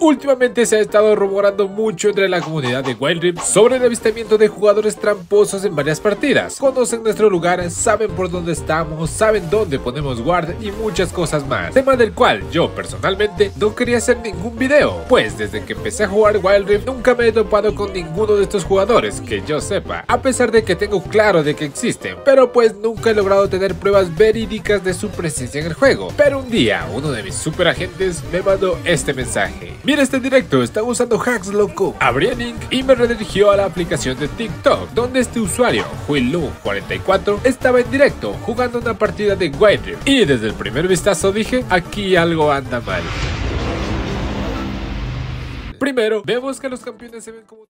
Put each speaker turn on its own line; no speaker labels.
Últimamente se ha estado rumorando mucho entre la comunidad de Wild Rift sobre el avistamiento de jugadores tramposos en varias partidas. Conocen nuestro lugar, saben por dónde estamos, saben dónde ponemos guard y muchas cosas más. Tema del cual yo personalmente no quería hacer ningún video, pues desde que empecé a jugar Wild Rift nunca me he topado con ninguno de estos jugadores que yo sepa, a pesar de que tengo claro de que existen, pero pues nunca he logrado tener pruebas verídicas de su presencia en el juego. Pero un día uno de mis super agentes me mandó este mensaje: mira este directo, están usando hacks loco. Abrí el link y me redirigió a la aplicación de TikTok, donde este usuario, Huilu44, estaba en directo jugando una partida de Wild Rift, y desde el primer vistazo dije, aquí algo anda mal. Primero, vemos que los campeones se ven como